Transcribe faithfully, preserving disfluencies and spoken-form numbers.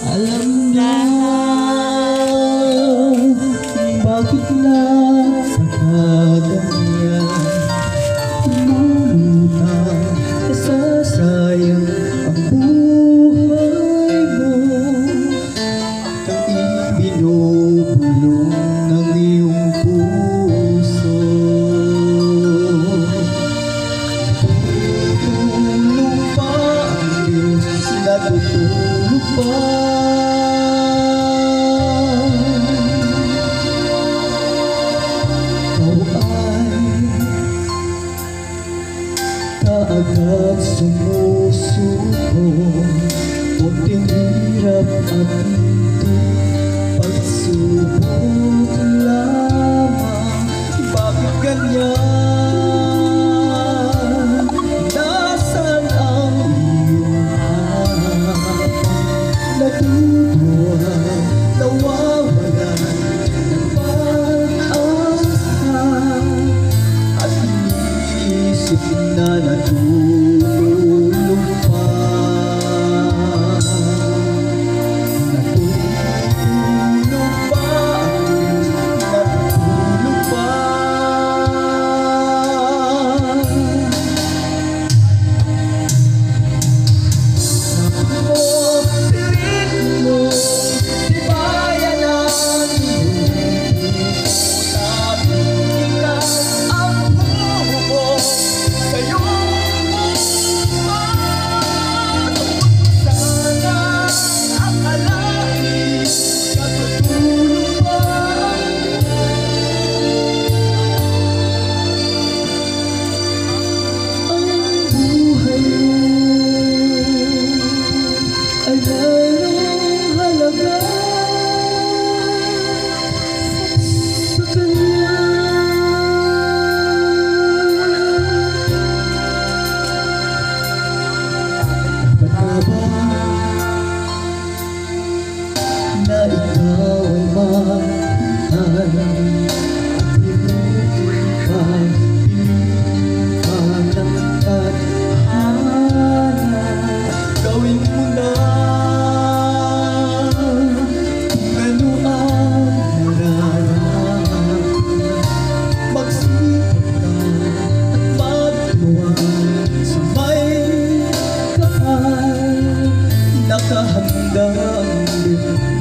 Alam na bakit na nakaganyan, lumulutang nasasayang ang buhay mo, kang ibinubulong ng iyong puso. Natutulog pa ang Diyos, natutulog pa. Kaagad sumusuko, kunting hirap at hindi pagsubok lamang. Bakit ganyan? Nasaan ang iyong hapang? Natutuwa, nawawalan ng pag-asa, at iniisip na natutulog pa. Natutulog pa ang Diyos, natutulog pa. Sabi mo, pilit mo, di ba yan ang iyong puso? Sabi ikaw ang buo sa'yo. Sana akalain natutulog pa ang buhay mo. Ay mayroong halaga sa Kanya. Dapat ka ba na ikaw ay mahal at pinutin ka, pinutin ka ng tadhana? Gawin mo na kung ano ang nararamdaman. Magsipag ka at magluwag sa may kapal. Nakahandang din